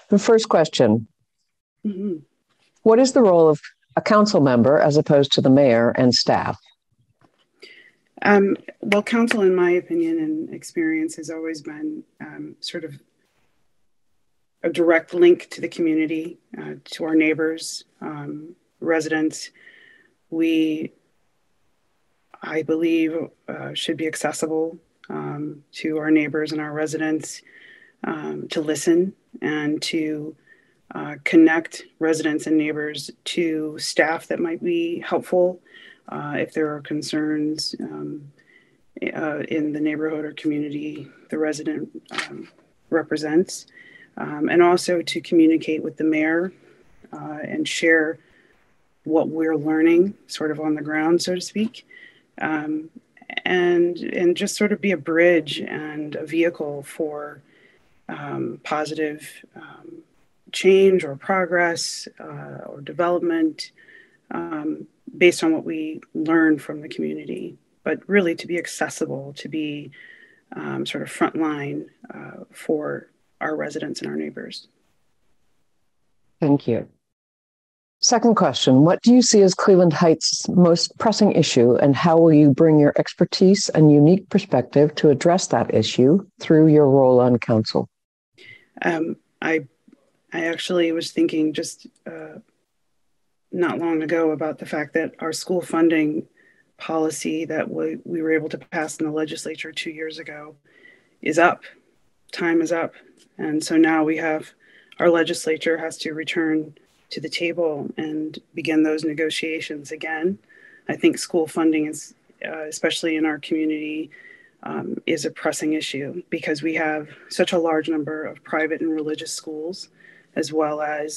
The first question, Mm-hmm. what is the role of a council member as opposed to the mayor and staff? Well, council, in my opinion and experience, has always been sort of a direct link to the community, to our neighbors, residents. We, I believe, should be accessible to our neighbors and our residents, to listen and to connect residents and neighbors to staff that might be helpful if there are concerns in the neighborhood or community the resident represents, and also to communicate with the mayor and share what we're learning sort of on the ground, so to speak, and just sort of be a bridge and a vehicle for positive change or progress or development based on what we learn from the community, but really to be accessible, to be sort of frontline for our residents and our neighbors. Thank you. Second question, what do you see as Cleveland Heights' most pressing issue, and how will you bring your expertise and unique perspective to address that issue through your role on council? I actually was thinking just not long ago about the fact that our school funding policy that we were able to pass in the legislature 2 years ago is up. Time is up. And so now our legislature has to return to the table and begin those negotiations again. I think school funding is, especially in our community, is a pressing issue because we have such a large number of private and religious schools, as well as,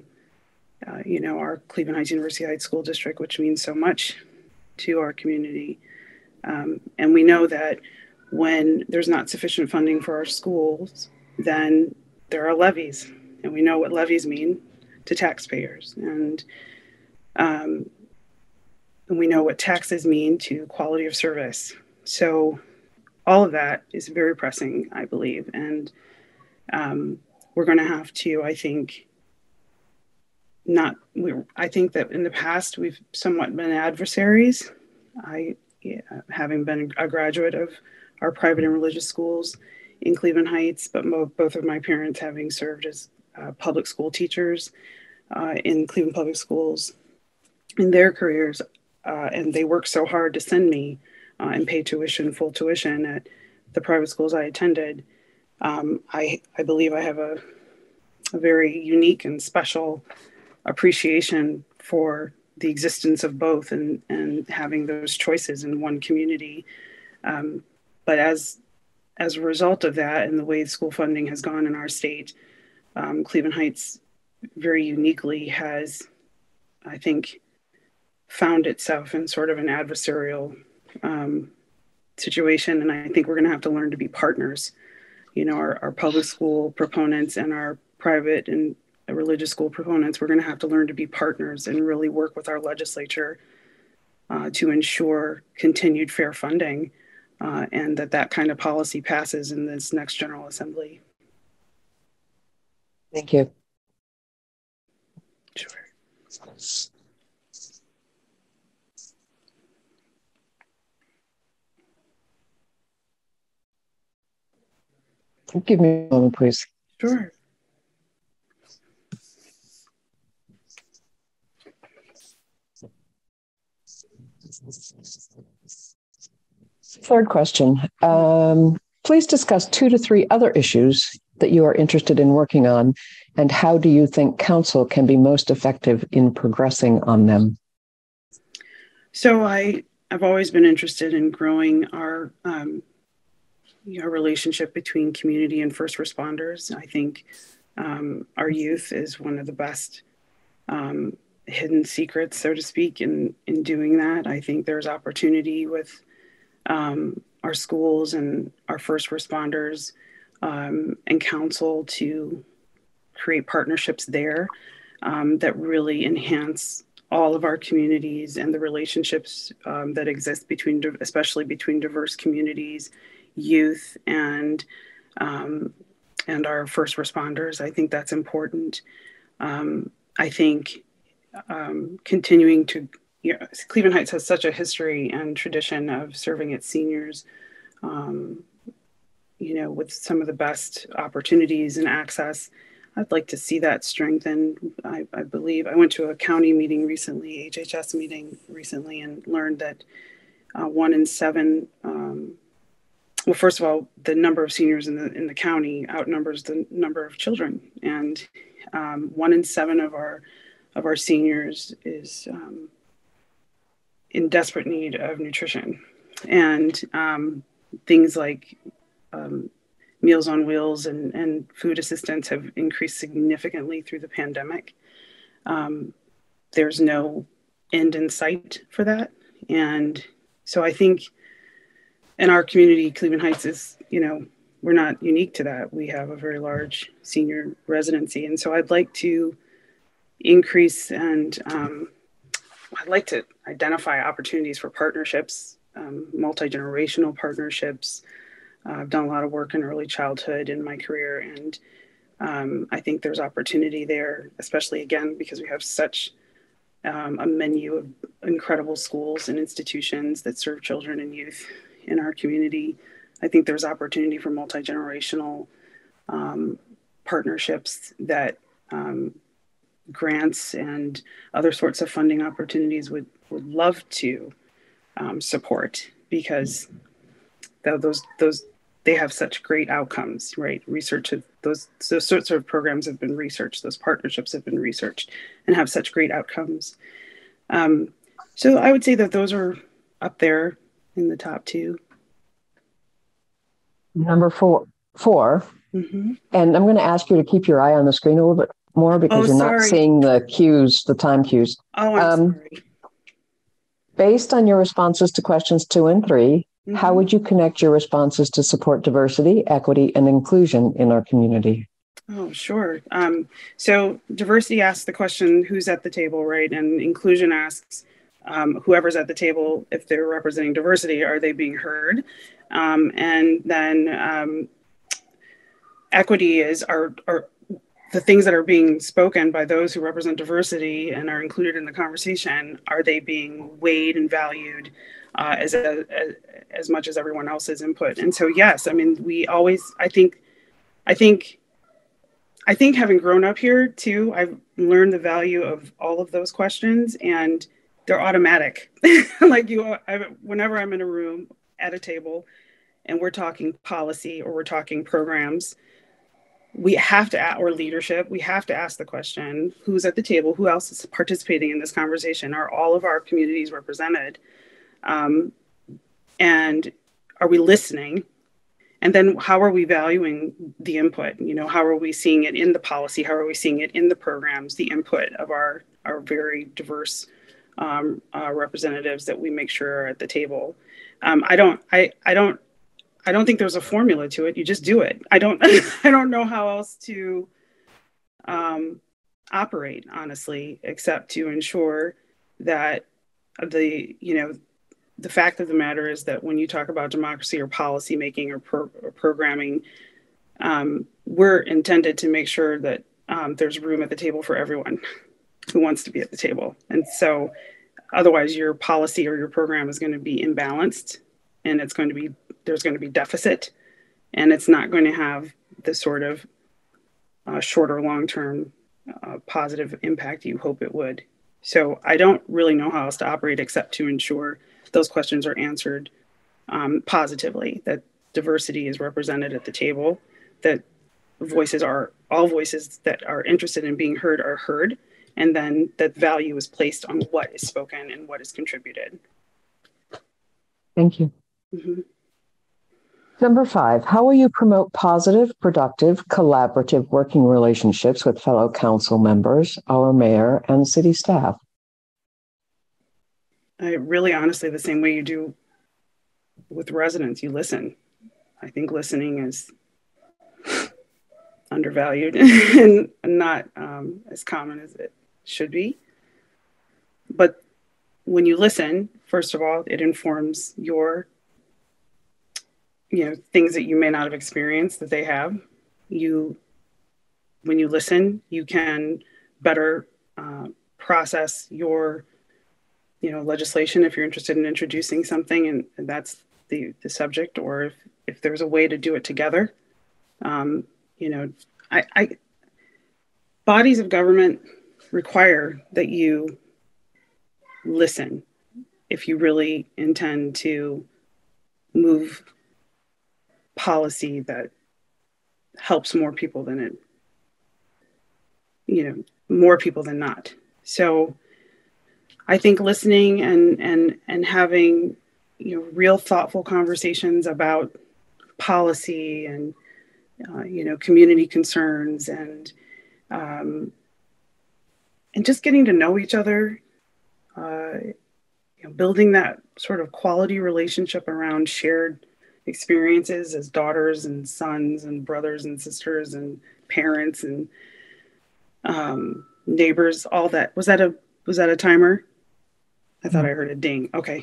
our Cleveland Heights University Heights School District, which means so much to our community. And we know that when there's not sufficient funding for our schools, then there are levies, and we know what levies mean to taxpayers. And we know what taxes mean to quality of service. So all of that is very pressing, I believe. And we're going to have to, I think that in the past, we've somewhat been adversaries. Having been a graduate of our private and religious schools in Cleveland Heights, but both of my parents having served as public school teachers in Cleveland Public Schools in their careers, and they worked so hard to send me and pay full tuition at the private schools I attended. I believe I have a very unique and special appreciation for the existence of both and having those choices in one community. But as a result of that and the way school funding has gone in our state, Cleveland Heights very uniquely has, I think, found itself in sort of an adversarial situation. And I think we're going to have to learn to be partners. Our public school proponents and our private and religious school proponents, we're going to have to learn to be partners and really work with our legislature to ensure continued fair funding and that kind of policy passes in this next General Assembly. Thank you. Sure. Give me a moment, please. Sure. Third question. Please discuss 2 to 3 other issues that you are interested in working on, and how do you think council can be most effective in progressing on them? So I've always been interested in growing our relationship between community and first responders. I think our youth is one of the best hidden secrets, so to speak, in doing that. I think there's opportunity with our schools and our first responders and council to create partnerships there that really enhance all of our communities and the relationships that exist especially between diverse communities, youth, and and our first responders. I think that's important. I think continuing to, Cleveland Heights has such a history and tradition of serving its seniors, with some of the best opportunities and access. I'd like to see that strengthened. I believe I went to a county meeting recently, HHS meeting recently, and learned that 1 in 7. Well, first of all, the number of seniors in the county outnumbers the number of children, and 1 in 7 of our seniors is in desperate need of nutrition, and things like Meals on Wheels and food assistance have increased significantly through the pandemic. There's no end in sight for that. And so I think in our community, Cleveland Heights is, we're not unique to that. We have a very large senior residency. And so I'd like to increase and I'd like to identify opportunities for partnerships, multi-generational partnerships. I've done a lot of work in early childhood in my career, and I think there's opportunity there, especially again, because we have such a menu of incredible schools and institutions that serve children and youth in our community. I think there's opportunity for multi-generational partnerships that grants and other sorts of funding opportunities would love to support, because those they have such great outcomes, right? Research of those sorts of programs have been researched, those partnerships have been researched and have such great outcomes. So I would say that those are up there in the top 2. Number four. Mm-hmm. And I'm going to ask you to keep your eye on the screen a little bit more, because you're not seeing the cues, the time cues. Oh, I'm sorry. Based on your responses to questions 2 and 3, how would you connect your responses to support diversity, equity, and inclusion in our community? Oh, sure. So diversity asks the question, who's at the table, right? And inclusion asks whoever's at the table, if they're representing diversity, are they being heard? And then equity are the things that are being spoken by those who represent diversity and are included in the conversation. Are they being weighed and valued as much as everyone else's input? And so, yes, I mean, I think having grown up here too, I've learned the value of all of those questions, and they're automatic. Like whenever I'm in a room at a table and we're talking policy or we're talking programs, we have to, or leadership, we have to ask the question, who's at the table? Who else is participating in this conversation? Are all of our communities represented? And are we listening? And then how are we valuing the input? How are we seeing it in the policy? How are we seeing it in the programs, the input of our very diverse representatives that we make sure are at the table? I don't think there's a formula to it. You just do it. I don't know how else to operate, honestly, except to ensure that the fact of the matter is that when you talk about democracy or policy making or programming, we're intended to make sure that there's room at the table for everyone who wants to be at the table. And so otherwise your policy or your program is going to be imbalanced, and there's going to be deficit, and it's not going to have the sort of short or long-term positive impact you hope it would. So I don't really know how else to operate except to ensure those questions are answered positively, that diversity is represented at the table, that all voices that are interested in being heard are heard, and then that value is placed on what is spoken and what is contributed. Thank you. Mm-hmm. Number 5, how will you promote positive, productive, collaborative working relationships with fellow council members, our mayor, and city staff? Really, honestly, the same way you do with residents, you listen. I think listening is undervalued and not as common as it should be. But when you listen, first of all, it informs your things that you may not have experienced that they have. when you listen, you can better process your legislation if you're interested in introducing something and that's the subject, or if there's a way to do it together. I bodies of government require that you listen if you really intend to move policy that helps more people than more people than not. So I think listening and having real thoughtful conversations about policy and community concerns and just getting to know each other, building that sort of quality relationship around shared experiences as daughters and sons and brothers and sisters and parents and neighbors. All that was that a timer? I thought I heard a ding. Okay.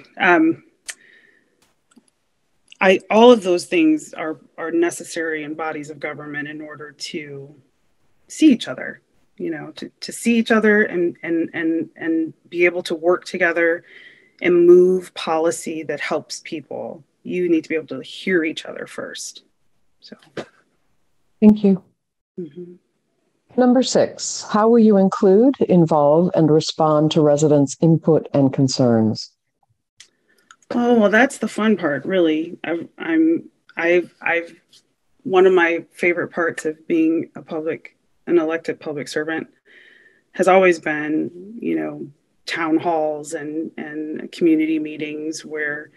All of those things are necessary in bodies of government in order to see each other, to see each other and be able to work together and move policy that helps people. You need to be able to hear each other first. So, thank you. Mm-hmm. Number 6, how will you include, involve, and respond to residents' input and concerns? Oh, well, that's the fun part, really. I've one of my favorite parts of being an elected public servant has always been, town halls and community meetings where,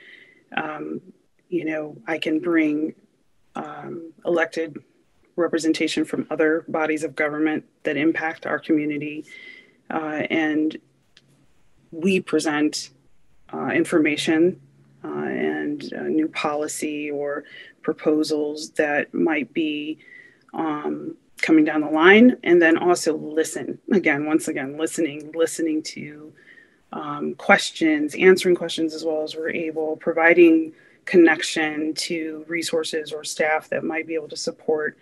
I can bring elected representation from other bodies of government that impact our community, and we present information and new policy or proposals that might be coming down the line, and then also once again, listening to questions, answering questions as well as we're able, providing connection to resources or staff that might be able to support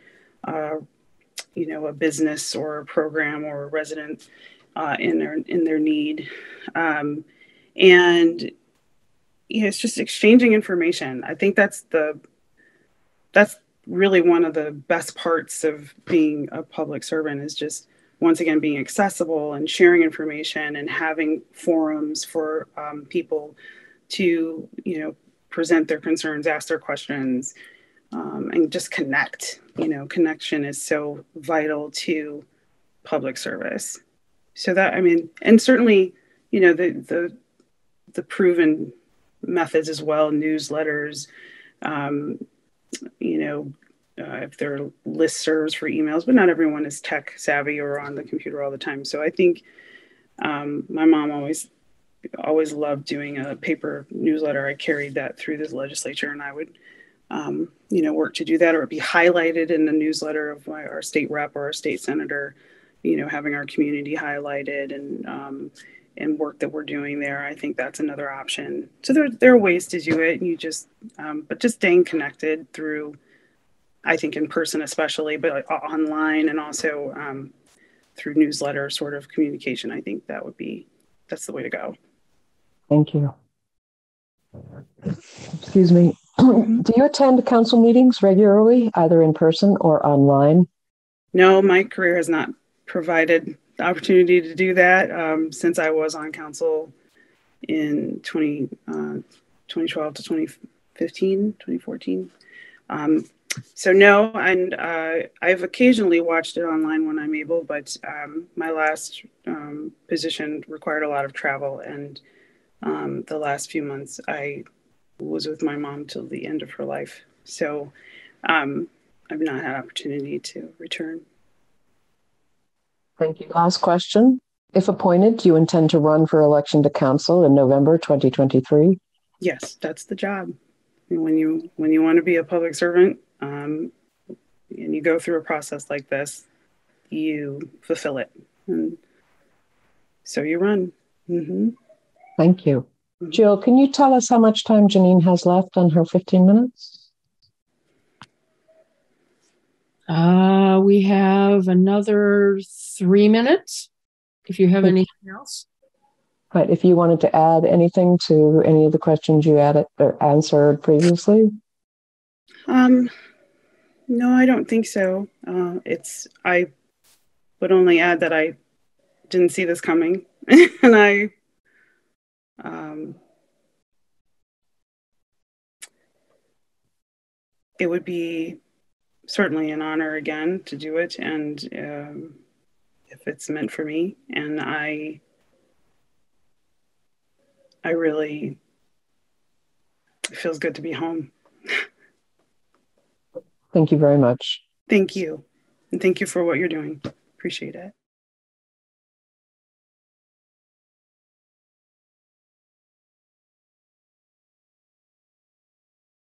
a business or a program or a resident in their need. And it's just exchanging information. I think that's really one of the best parts of being a public servant, is just, once again, being accessible and sharing information and having forums for people to, present their concerns, ask their questions, and just connect. Connection is so vital to public service. So and certainly, the proven methods as well, newsletters, if there are listservs for emails, but not everyone is tech savvy or on the computer all the time. So I think my mom always loved doing a paper newsletter. I carried that through this legislature, and I would work to do that, or be highlighted in the newsletter of our state rep or our state senator, having our community highlighted and work that we're doing there. I think that's another option. So there are ways to do it, and you just, but just staying connected through, I think in person especially, but online and also through newsletter sort of communication. I think that's the way to go. Thank you. Excuse me. Do you attend council meetings regularly, either in person or online? No, my career has not provided the opportunity to do that since I was on council in 2012 to 2015, 2014. So no, and I've occasionally watched it online when I'm able, but my last position required a lot of travel, and the last few months I was with my mom till the end of her life. So I've not had opportunity to return. Thank you. Last question. If appointed, do you intend to run for election to council in November 2023? Yes, that's the job. And when you want to be a public servant, and you go through a process like this, you fulfill it. And so you run. Mm-hmm. Thank you. Jill, can you tell us how much time Janine has left on her 15 minutes? We have another 3 minutes if you have anything else. But if you wanted to add anything to any of the questions you added or answered previously. No, I don't think so. I would only add that I didn't see this coming, and it would be certainly an honor again to do it, and if it's meant for me, and I really, it feels good to be home. Thank you very much. Thank you, and thank you for what you're doing. Appreciate it.